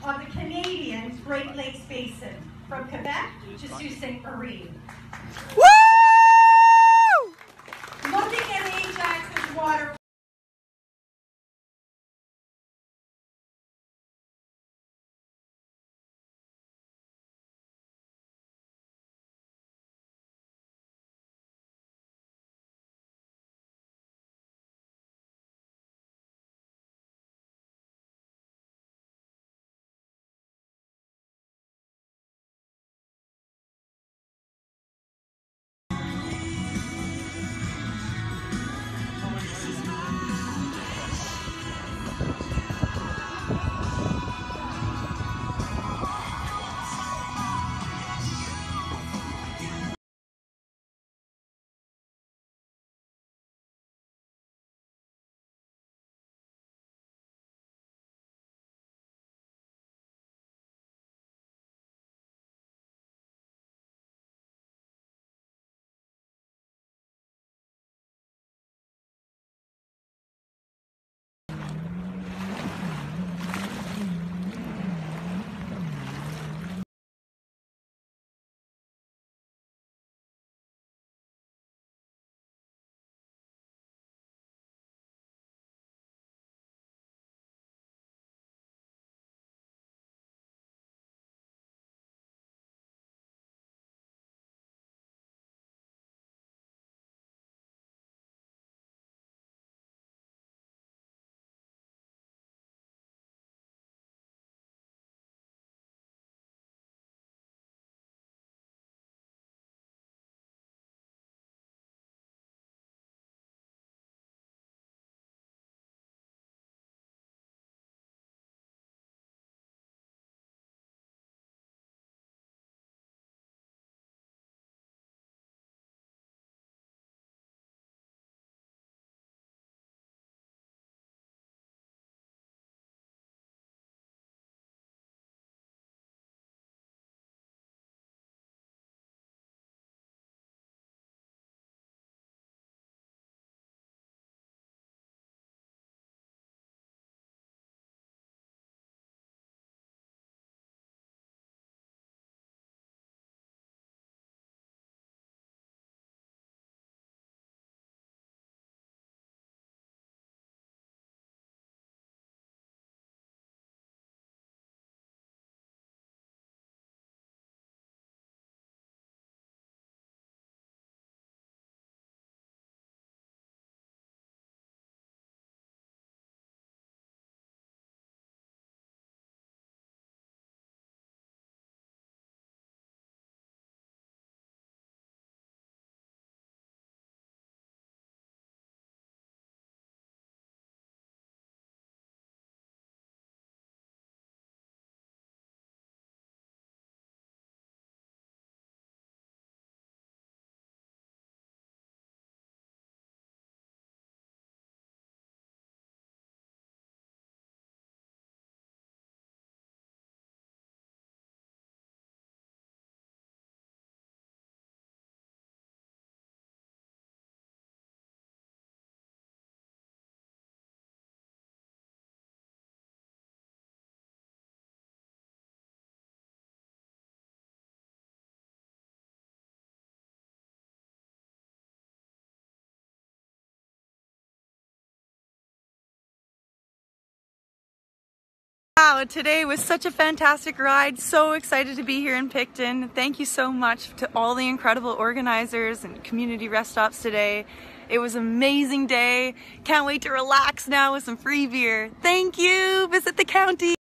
of the Canadian Great Lakes Basin, from Quebec to Sault Ste. Marie. Woo! Looking at Ajax's water. Wow, today was such a fantastic ride. So excited to be here in Picton. Thank you so much to all the incredible organizers and community rest stops today. It was an amazing day. Can't wait to relax now with some free beer. Thank you. Visit the county.